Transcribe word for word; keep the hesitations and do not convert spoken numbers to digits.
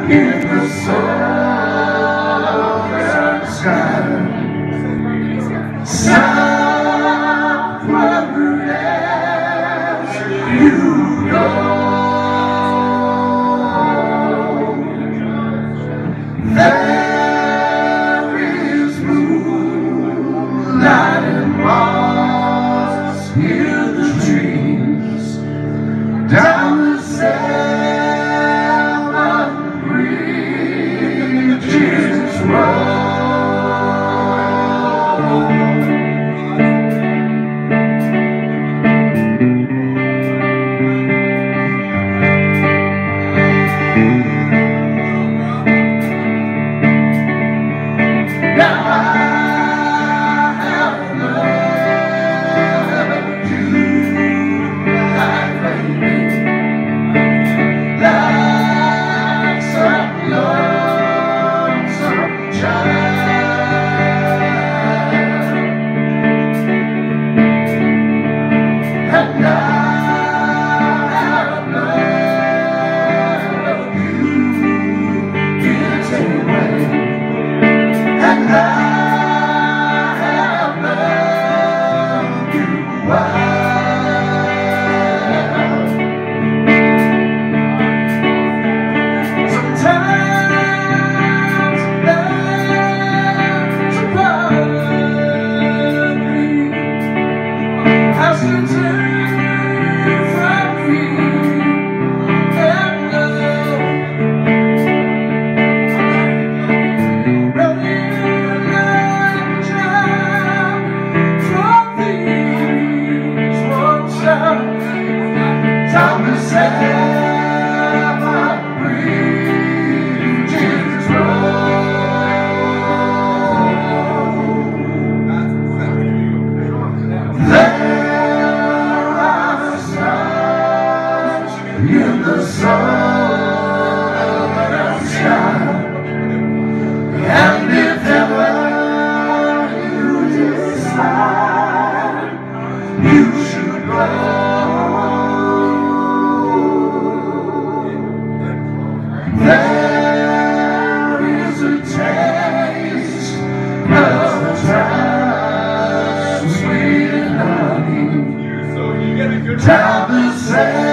in the southern sky. Southward as you go, there is moonlight and Mars. Hear the dreams down the seven bridges road. In the southern sky, and if ever you decide you should go, there is a taste of time, sweet and honey, down the sand.